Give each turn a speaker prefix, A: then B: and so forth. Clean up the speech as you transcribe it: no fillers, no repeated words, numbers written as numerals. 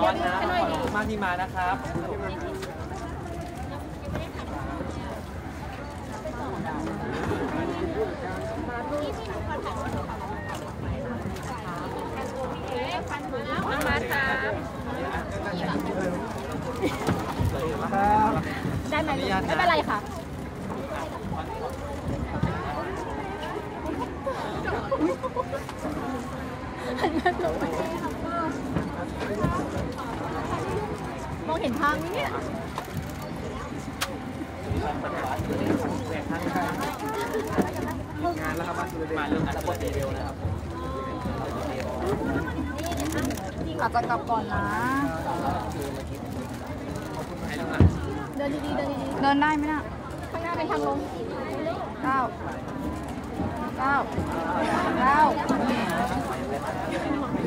A: ร้อนนะขอบคุณมากที่มานะครับ
B: มาครับได้ไหมไม่เป็นไรค่ะมองเห็นทางนี้เนี่ย
A: งานแล้วครับมาเรื่องอันดับเร็วนะครับ
B: อาจจะกลับก่อนนะเดินดีๆเดินดีๆเดินได้ไหมน่ะข้างหน้าเป็นทางลง9 9 9